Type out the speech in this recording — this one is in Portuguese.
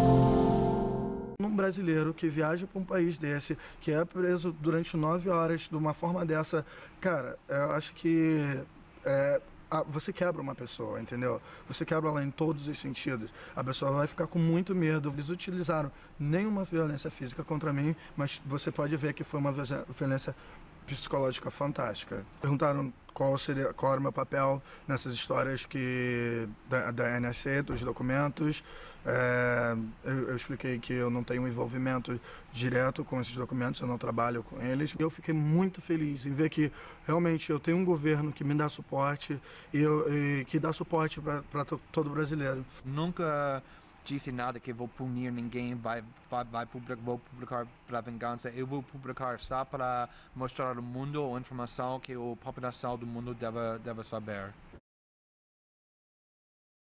Um brasileiro que viaja para um país desse, que é preso durante 9 horas de uma forma dessa, cara, eu acho que você quebra uma pessoa, entendeu? Você quebra ela em todos os sentidos. A pessoa vai ficar com muito medo. Eles utilizaram nenhuma violência física contra mim, mas você pode ver que foi uma violência psicológica fantástica. Perguntaram qual era o meu papel nessas histórias da NSC, dos documentos. Eu expliquei que eu não tenho envolvimento direto com esses documentos, eu não trabalho com eles. Eu fiquei muito feliz em ver que realmente eu tenho um governo que me dá suporte e que dá suporte para todo brasileiro. Nunca disse nada que vou punir ninguém, vou publicar para vingança. Eu vou publicar só para mostrar ao mundo a informação que a população do mundo deve saber.